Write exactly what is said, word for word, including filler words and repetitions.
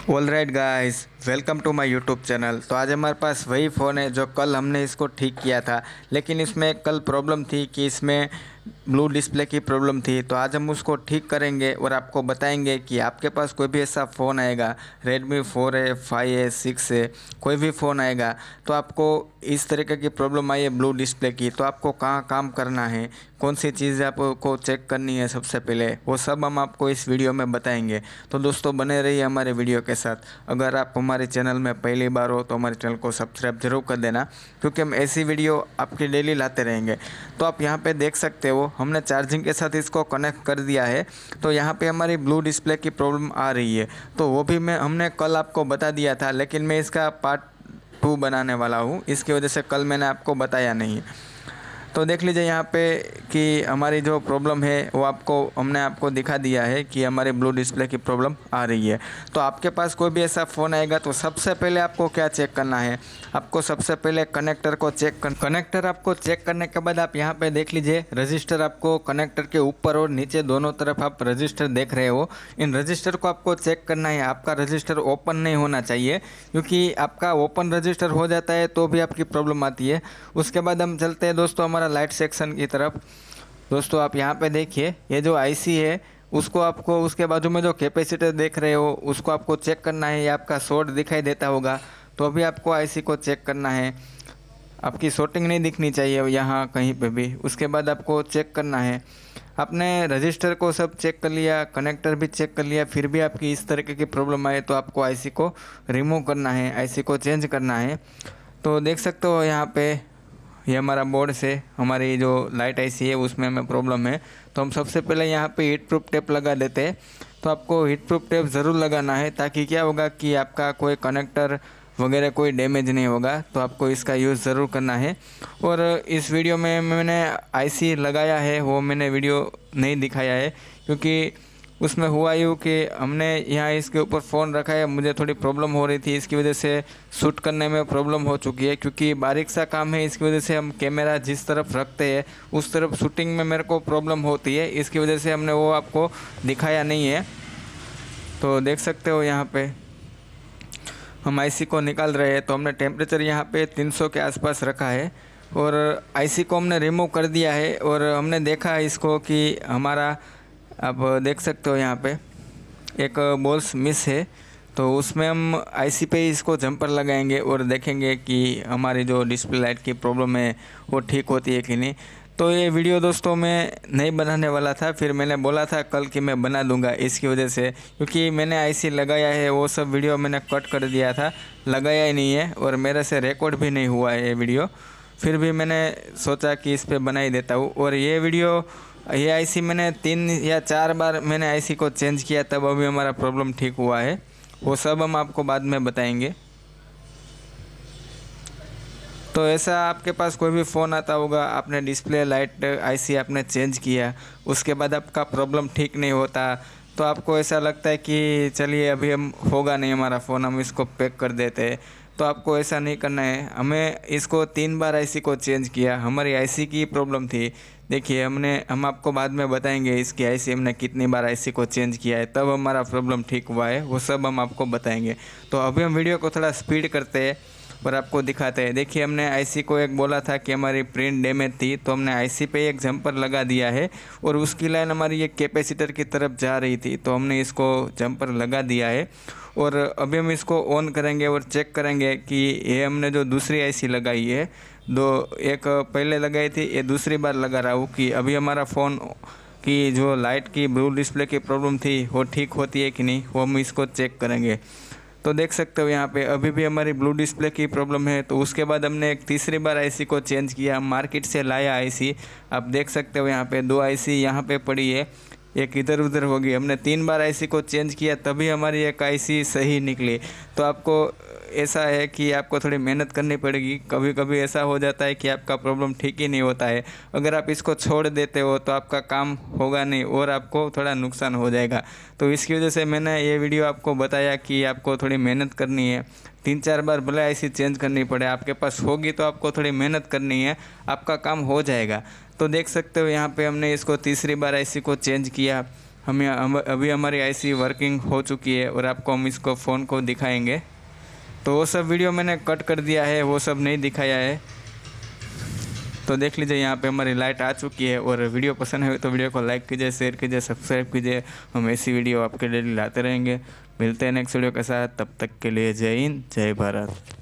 All right guys, welcome to my YouTube channel. तो आज हमारे पास वही फ़ोन है जो कल हमने इसको ठीक किया था, लेकिन इसमें कल प्रॉब्लम थी कि इसमें ब्लू डिस्प्ले की प्रॉब्लम थी। तो आज हम उसको ठीक करेंगे और आपको बताएंगे कि आपके पास कोई भी ऐसा फ़ोन आएगा, रेडमी फोर है, फाइव है, सिक्स है, कोई भी फ़ोन आएगा तो आपको इस तरीके की प्रॉब्लम आई है ब्लू डिस्प्ले की, तो आपको कहाँ काम करना है, कौन सी चीज़ें आपको चेक करनी है सबसे पहले, वो सब हम आपको इस वीडियो में बताएंगे। तो दोस्तों बने रहिए हमारे वीडियो के साथ। अगर आप हमारे चैनल में पहली बार हो तो हमारे चैनल को सब्सक्राइब जरूर कर देना, क्योंकि हम ऐसी वीडियो आपकी डेली लाते रहेंगे। तो आप यहाँ पे देख सकते हो हमने चार्जिंग के साथ इसको कनेक्ट कर दिया है। तो यहाँ पे हमारी ब्लू डिस्प्ले की प्रॉब्लम आ रही है, तो वो भी मैं हमने कल आपको बता दिया था, लेकिन मैं इसका पार्ट टू बनाने वाला हूँ, इसकी वजह से कल मैंने आपको बताया नहीं। तो देख लीजिए यहाँ पे कि हमारी जो प्रॉब्लम है वो आपको हमने आपको दिखा दिया है कि हमारी ब्लू डिस्प्ले की प्रॉब्लम आ रही है। तो आपके पास कोई भी ऐसा फ़ोन आएगा तो सबसे पहले आपको क्या चेक करना है, आपको सबसे पहले कनेक्टर को चेक कर कनेक्टर आपको चेक करने के बाद आप यहाँ पे देख लीजिए रजिस्टर, आपको कनेक्टर के ऊपर और नीचे दोनों तरफ आप रजिस्टर देख रहे हो। इन रजिस्टर को आपको चेक करना है, आपका रजिस्टर ओपन नहीं होना चाहिए, क्योंकि आपका ओपन रजिस्टर हो जाता है तो भी आपकी प्रॉब्लम आती है। उसके बाद हम चलते हैं दोस्तों हमारा लाइट सेक्शन की तरफ। दोस्तों आप यहाँ पे देखिए, ये जो आईसी है उसको आपको उसके बाजू में जो कैपेसिटर देख रहे हो उसको आपको चेक करना है। ये आपका शॉर्ट दिखाई देता होगा तो अभी आपको आईसी को चेक करना है, आपकी शॉर्टिंग नहीं दिखनी चाहिए यहाँ कहीं पे भी। उसके बाद आपको चेक करना है, आपने रजिस्टर को सब चेक कर लिया, कनेक्टर भी चेक कर लिया, फिर भी आपकी इस तरीके की प्रॉब्लम आए तो आपको आईसी को रिमूव करना है, आईसी को चेंज करना है। तो देख सकते हो यहाँ पे ये हमारा बोर्ड से हमारी जो लाइट आईसी है उसमें हमें प्रॉब्लम है। तो हम सबसे पहले यहाँ पे हीट प्रूफ टेप लगा देते हैं। तो आपको हीट प्रूफ टेप ज़रूर लगाना है, ताकि क्या होगा कि आपका कोई कनेक्टर वगैरह कोई डैमेज नहीं होगा। तो आपको इसका यूज़ ज़रूर करना है। और इस वीडियो में मैंने आईसी लगाया है वो मैंने वीडियो नहीं दिखाया है, क्योंकि उसमें हुआ यूँ कि हमने यहाँ इसके ऊपर फ़ोन रखा है, मुझे थोड़ी प्रॉब्लम हो रही थी, इसकी वजह से शूट करने में प्रॉब्लम हो चुकी है, क्योंकि बारीक सा काम है, इसकी वजह से हम कैमरा जिस तरफ रखते हैं उस तरफ शूटिंग में मेरे को प्रॉब्लम होती है, इसकी वजह से हमने वो आपको दिखाया नहीं है। तो देख सकते हो यहाँ पे हम आईसी को निकाल रहे हैं। तो हमने टेम्परेचर यहाँ पे तीन सौ के आसपास रखा है और आईसी को हमने रिमूव कर दिया है। और हमने देखा इसको कि हमारा, आप देख सकते हो यहाँ पे एक बॉल्स मिस है, तो उसमें हम आईसी पे इसको जंपर लगाएंगे और देखेंगे कि हमारी जो डिस्प्ले लाइट की प्रॉब्लम है वो ठीक होती है कि नहीं। तो ये वीडियो दोस्तों मैं नहीं बनाने वाला था, फिर मैंने बोला था कल कि मैं बना दूंगा, इसकी वजह से क्योंकि मैंने आईसी लगाया है वो सब वीडियो मैंने कट कर दिया था, लगाया ही नहीं है और मेरे से रिकॉर्ड भी नहीं हुआ है ये वीडियो। फिर भी मैंने सोचा कि इस पर बना ही देता हूँ। और ये वीडियो ये आईसी मैंने तीन या चार बार मैंने आईसी को चेंज किया, तब अभी हमारा प्रॉब्लम ठीक हुआ है, वो सब हम आपको बाद में बताएंगे। तो ऐसा आपके पास कोई भी फ़ोन आता होगा, आपने डिस्प्ले लाइट आईसी आपने चेंज किया, उसके बाद आपका प्रॉब्लम ठीक नहीं होता, तो आपको ऐसा लगता है कि चलिए अभी हम होगा नहीं हमारा फ़ोन, हम इसको पैक कर देते हैं। तो आपको ऐसा नहीं करना है। हमें इसको तीन बार आईसी को चेंज किया, हमारी आईसी की प्रॉब्लम थी। देखिए हमने हम आपको बाद में बताएंगे इसकी आईसी हमने कितनी बार आईसी को चेंज किया है, तब हमारा प्रॉब्लम ठीक हुआ है, वो सब हम आपको बताएंगे। तो अभी हम वीडियो को थोड़ा स्पीड करते हैं और आपको दिखाते हैं। देखिए हमने आईसी को एक बोला था कि हमारी प्रिंट डैमेज थी, तो हमने आईसी पे एक जंपर लगा दिया है और उसकी लाइन हमारी एक कैपेसिटर की तरफ जा रही थी, तो हमने इसको जंपर लगा दिया है। और अभी हम इसको ऑन करेंगे और चेक करेंगे कि ये हमने जो दूसरी आईसी लगाई है, दो एक पहले लगाई थी, ये दूसरी बार लगा रहा हूँ, कि अभी हमारा फ़ोन की जो लाइट की ब्लू डिस्प्ले की प्रॉब्लम थी वो ठीक होती है कि नहीं, वो हम इसको चेक करेंगे। तो देख सकते हो यहाँ पे अभी भी हमारी ब्लू डिस्प्ले की प्रॉब्लम है। तो उसके बाद हमने एक तीसरी बार आईसी को चेंज किया, मार्केट से लाया आईसी, आप देख सकते हो यहाँ पे दो आईसी यहाँ पे पड़ी है, एक इधर उधर होगी। हमने तीन बार आईसी को चेंज किया तभी हमारी एक आईसी सही निकली। तो आपको ऐसा है कि आपको थोड़ी मेहनत करनी पड़ेगी, कभी कभी ऐसा हो जाता है कि आपका प्रॉब्लम ठीक ही नहीं होता है। अगर आप इसको छोड़ देते हो तो आपका काम होगा नहीं और आपको थोड़ा नुकसान हो जाएगा। तो इसकी वजह से मैंने ये वीडियो आपको बताया कि आपको थोड़ी मेहनत करनी है, तीन चार बार भले आईसी चेंज करनी पड़े, आपके पास होगी तो आपको थोड़ी मेहनत करनी है, आपका काम हो जाएगा। तो देख सकते हो यहाँ पे हमने इसको तीसरी बार आईसी को चेंज किया। हम हम अभी हमारी आईसी वर्किंग हो चुकी है और आपको हम इसको फ़ोन को दिखाएंगे। तो वो सब वीडियो मैंने कट कर दिया है, वो सब नहीं दिखाया है। तो देख लीजिए यहाँ पे हमारी लाइट आ चुकी है। और वीडियो पसंद है तो वीडियो को लाइक कीजिए, शेयर कीजिए, सब्सक्राइब कीजिए। हम ऐसी वीडियो आपके लिए लाते रहेंगे। मिलते हैं नेक्स्ट वीडियो के साथ, तब तक के लिए जय हिंद, जय भारत।